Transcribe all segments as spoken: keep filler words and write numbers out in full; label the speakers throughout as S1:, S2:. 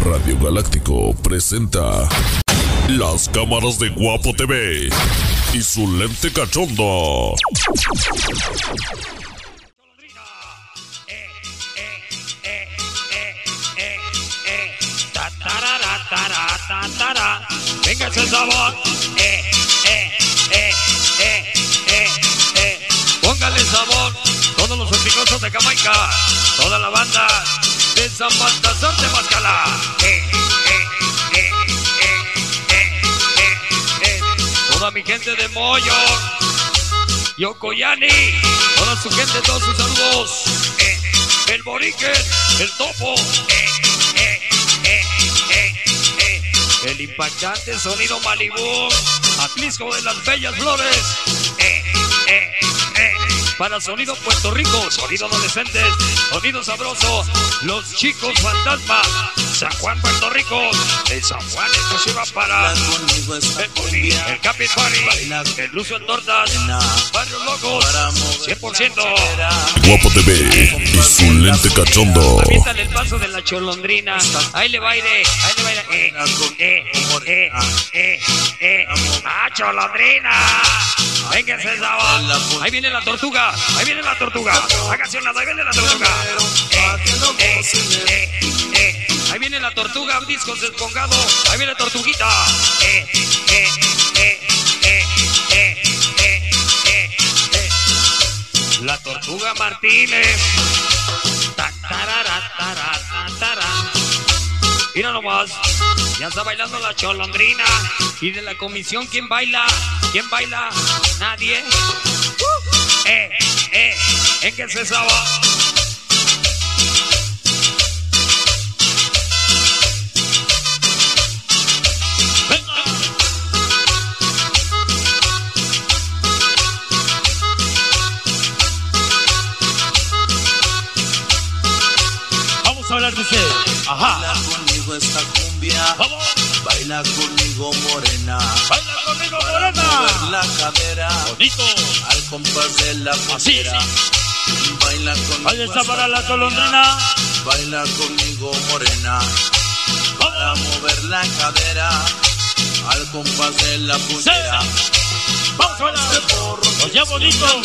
S1: Radio Galáctico presenta Las Cámaras de Guapo T V y su lente cachondo.
S2: Venga ese sabor, eh, eh, eh, eh, eh, eh. Póngale sabor, todos los ortigosos de Jamaica, toda la banda de San Baltasar de Mascalá, eh, eh, eh, eh, eh, eh, eh. Toda mi gente de Moyo, Yocoyani, toda su gente, todos sus saludos, eh, el Borique, el Topo, eh, eh, eh, eh, eh. El impactante sonido Malibú, Atlisco de las Bellas Flores, eh, eh, eh. Para sonido Puerto Rico, sonido adolescentes, sonido sabroso, los chicos fantasma, San Juan, Puerto Rico, el San Juan, esto se va para el Puni, el Capi Party, el Lucio en Tortas, Barrio Locos, cien por ciento.
S1: Guapo T V y su lente cachondo.
S2: Aviéntale el paso de la cholondrina, ahí le va aire, ahí le va aire, eh, eh, eh, eh, eh, ah, cholondrina. Venga ese sabor. Ahí viene la tortuga. Ahí viene la tortuga. Hágase una, ahí viene la tortuga. Eh, eh, eh, eh. Ahí viene la tortuga, discos despongados. Ahí viene la tortuguita. Eh, eh, eh, eh, eh, eh, eh, eh. La tortuga Martínez. Ta, tarara, tarara, tarara. Mira nomás. Ya está bailando la cholondrina. Y de la comisión, ¿quién baila? ¿Quién baila? Nadie. Uh, eh, eh, ¿en qué se sabe? Venga. Vamos a hablar de ese. Ajá.
S3: Baila conmigo esta cumbia.
S2: Vamos.
S3: Baila conmigo morena.
S2: Baila conmigo
S3: Para
S2: morena.
S3: mover la cadera.
S2: Bonito.
S3: Al compás de la
S2: Así,
S3: pulsera. Baila conmigo.
S2: Ahí está para la cholondrina.
S3: Baila conmigo morena. Para mover la cadera. Al compás de la pulsera.
S2: Vamos a bailar. Oye, bonito.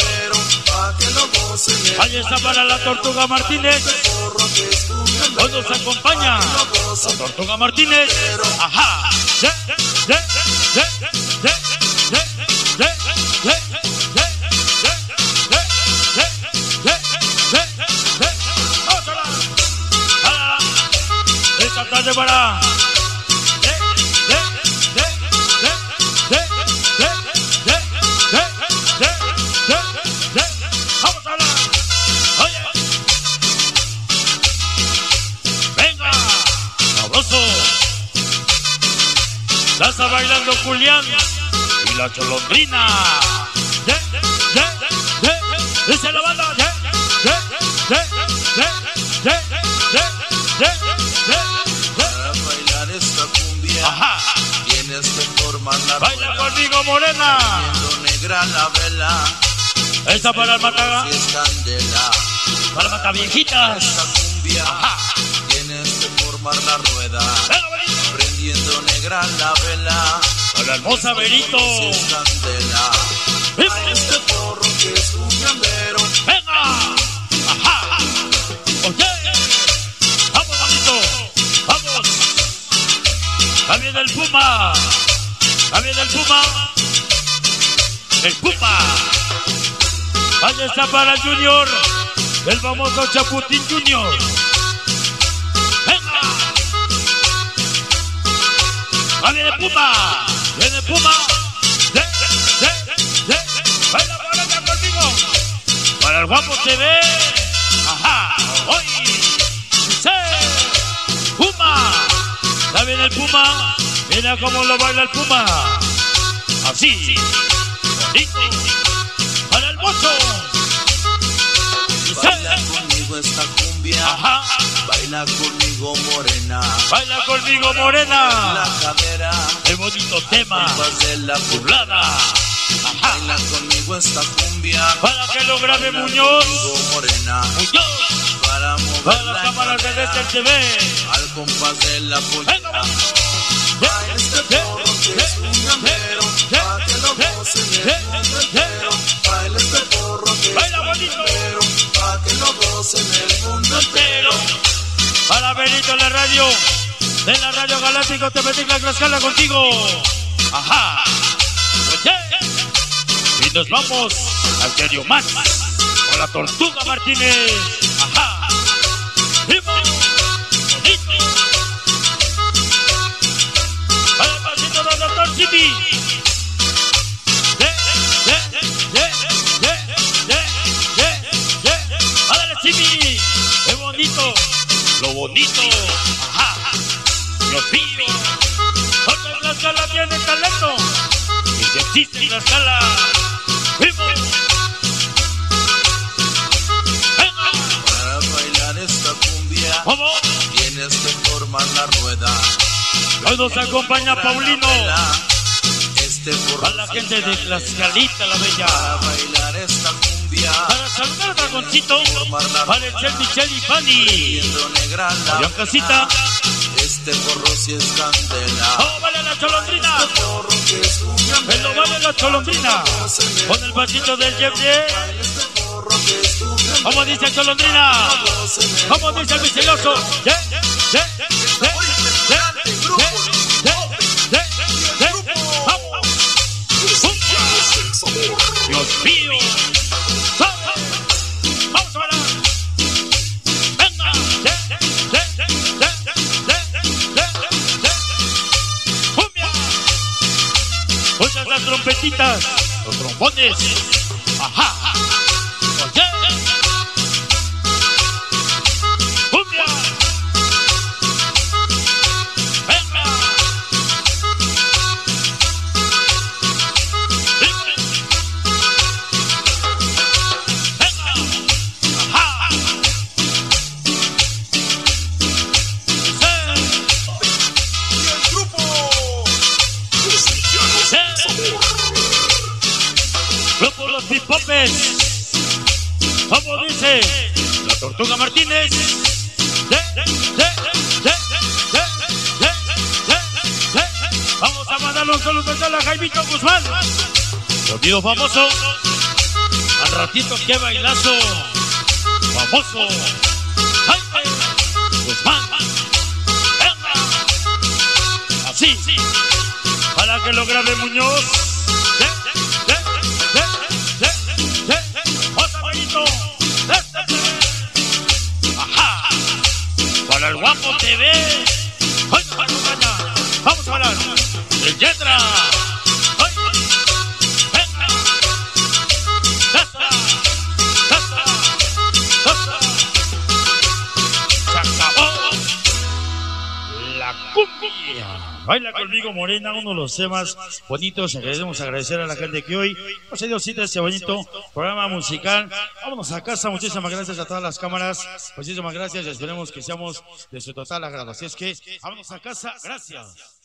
S2: Ahí está para la tortuga Martínez. Hoy nos acompaña la tortuga Martínez. Ajá. Esta tarde para vamos a hablar. Oye, venga, sabroso. Ya está bailando Julián y la cholondrina. Dice la banda.
S3: Para bailar esta cumbia.
S2: Ajá.
S3: Tienes que formar la
S2: Baila
S3: rueda.
S2: conmigo morena.
S3: Viendo negra la vela.
S2: Esta para el mataga.
S3: Si es candela.
S2: Para el mataviejitas.
S3: Esta cumbia.
S2: Ajá.
S3: Tienes que formar la rueda.
S2: Venga, Benito.
S3: Prendiendo negra la vela.
S2: Para la hermosa Benito.
S3: Si es candela. A este porro que es cumbiambero.
S2: Venga. Ajá. Oye. Vamos, Benito. Vamos. Ahí viene el Puma. Ahí viene el Puma. El Puma. Ahí está para el Junior. El famoso Chaputín Junior. Venga. Ahí viene Puma. Viene Puma. De, de, de, de. Baila, baila conmigo. Para el Guapo T V. Ajá. Hoy. Sí. Puma. Ya viene el Puma. Mira cómo lo baila el Puma. Así. Bonito. Para el mocho.
S3: Baila conmigo esta cumbia.
S2: Ajá.
S3: Baila conmigo morena.
S2: Baila conmigo morena.
S3: La cadera.
S2: El bonito tema.
S3: Compás de la
S2: Burlada. Ajá.
S3: Baila conmigo esta cumbia.
S2: Para que lo grabe Muñoz.
S3: Conmigo morena.
S2: Muñoz.
S3: Para mover ver
S2: las
S3: la
S2: cámaras de
S3: cadera
S2: Desert T V.
S3: al compás de la pollera.
S2: Venga,
S3: Baila este porro que es un gambero, pa' que lo gocen el mundo entero. Baila este porro que es
S2: Baila
S3: un
S2: bonito.
S3: gambero, pa' que lo gocen el mundo entero.
S2: Para Benito en la radio, de la radio Galáctico Tepetitla Tlaxcala contigo. Ajá. Oye. Y nos vamos al Diario Más con la Tortuga Martínez. Ajá. Primo. Bonito. Para el pasito del doctor Simi. Simi, qué bonito, lo bonito, ajá, Dios mío, porque Tlaxcala tiene talento, y si existe Tlaxcala, vivo, venga,
S3: Para bailar esta cumbia
S2: ¿cómo?
S3: tienes que formar la rueda.
S2: Hoy nos acompaña Paulino,
S3: Este porro
S2: a la gente de Tlaxcalita la Bella,
S3: para bailar esta cumbia,
S2: para saludar a Dragoncito, para el Chel Michel y Fanny,
S3: viendo negra la
S2: allá en casita,
S3: este porro si es candela.
S2: ¡oh, vale la cholondrina!
S3: Este porro que es un
S2: ¡Me
S3: gambero,
S2: lo vale la cholondrina! Con el vasito del Jeff
S3: este porro que es un gambero,
S2: ¿cómo dice Cholondrina? ¿Cómo dice el misterioso? ¿Qué? ¿Qué? ¿Qué? ¿Qué? ¿Qué? ¿Qué? ¿Qué? ¡Vamos! ¡Dios mío! ¡Vamos a bailar! ¡Venga! ¿Qué? ¿Qué? ¿Qué? ¿Qué? ¿Qué? ¿Qué? ¡Cumbia! Oigan las trompetitas, los trombones. ¡Ajá! Oye. ¡Cumbia! ¡Venga! ¡Venga! ¡Ajá!
S1: El grupo Los Villanos del Sabor.
S2: Grupo Los Pipopes. Como dice la Tortuga Martínez. De, de, de, de, de, de, de, de. Vamos a mandarle un saludo especial a Jaimito Guzmán, sonido famoso. Al ratito que bailazo famoso. Jaime Guzmán. Venga. Así, para que lo grabe Muñoz. De, de, de, de, de, de. Osa Benito. De, de, de. Ajá. Para el Guapo T V. Ay, no, no, no. Vamos a hablar. El Yetra. Ay, venga. Esa, esa, esa. Se acabó la cumbia. Baila conmigo, Morena, uno de los temas bonitos. Queremos agradecer a la gente que hoy nos ha ido cita este bonito programa musical. Vámonos a casa. Muchísimas gracias a todas las cámaras. Muchísimas gracias y esperemos que seamos de su total agrado. Así es que vámonos a casa. Gracias.